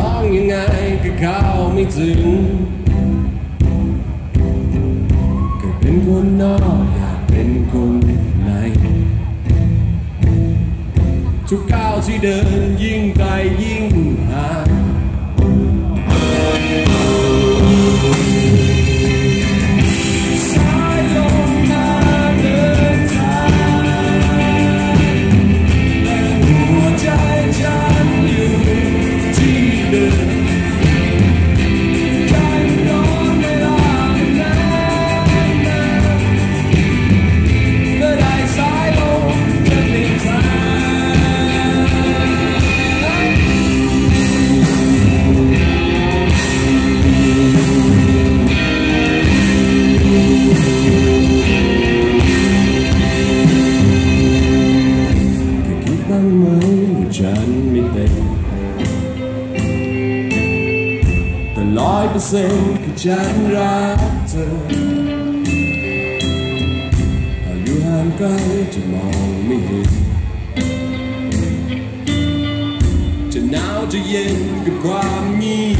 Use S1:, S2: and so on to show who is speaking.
S1: ร้องยังไงก็เข้าไม่ถึงก็เป็นคนนอกอยากเป็นคนในทุกก้าวที่เดินยิ่งไกลยิ่งห่างสายลมมาเดินทางและหัวใจฉันอยู่ที่เดิมใจร้อนเวลานานเมื่อได้สายลมจะเปลี่ยนทางบ้างไหมว่าฉันไม่เป็นแต่100%คือฉันรักเธออายุห่างไกลจะมองไม่เห็นจะหนาวจะเย็นกับความเงี